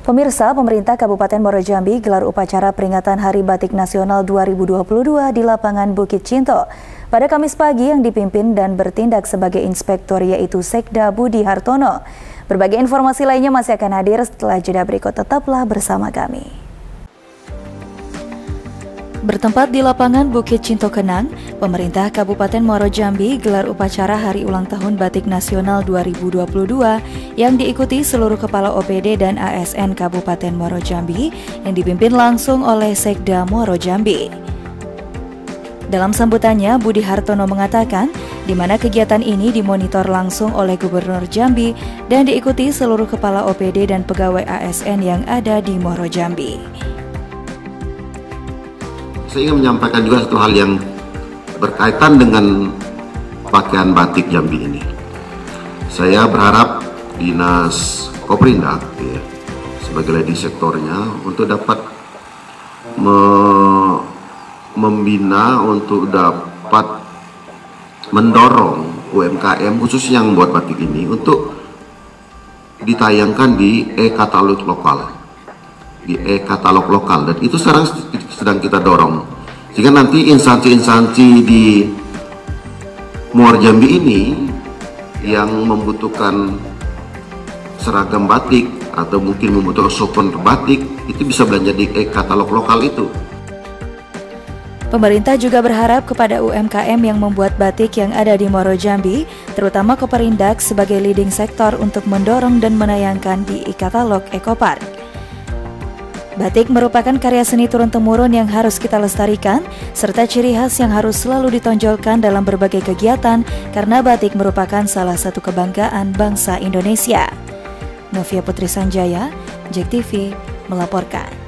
Pemirsa, pemerintah Kabupaten Muaro Jambi gelar upacara peringatan Hari Batik Nasional 2022 di lapangan Bukit Cinto pada Kamis pagi yang dipimpin dan bertindak sebagai inspektur yaitu Sekda Budi Hartono. Berbagai informasi lainnya masih akan hadir setelah jeda berikut, tetaplah bersama kami. Bertempat di lapangan Bukit Cinto Kenang, pemerintah Kabupaten Muaro Jambi gelar upacara Hari Ulang Tahun Batik Nasional 2022 yang diikuti seluruh kepala OPD dan ASN Kabupaten Muaro Jambi yang dipimpin langsung oleh Sekda Muaro Jambi. Dalam sambutannya, Budi Hartono mengatakan di mana kegiatan ini dimonitor langsung oleh Gubernur Jambi dan diikuti seluruh kepala OPD dan pegawai ASN yang ada di Muaro Jambi. Saya ingin menyampaikan juga satu hal yang berkaitan dengan pakaian batik Jambi ini. Saya berharap Dinas Koprindak sebagai leading sektornya untuk dapat membina, untuk dapat mendorong UMKM khususnya yang membuat batik ini untuk ditayangkan di e-katalog lokal. Dan itu sekarang sedang kita dorong sehingga nanti instansi-instansi di Muaro Jambi ini yang membutuhkan seragam batik atau mungkin membutuhkan souvenir batik itu bisa belanja di e-katalog lokal itu. Pemerintah juga berharap kepada UMKM yang membuat batik yang ada di Muaro Jambi, terutama Koperindak sebagai leading sektor untuk mendorong dan menayangkan di e-katalog Ekopark. Batik merupakan karya seni turun-temurun yang harus kita lestarikan, serta ciri khas yang harus selalu ditonjolkan dalam berbagai kegiatan karena batik merupakan salah satu kebanggaan bangsa Indonesia. Novia Putri Sanjaya, JEK TV, melaporkan.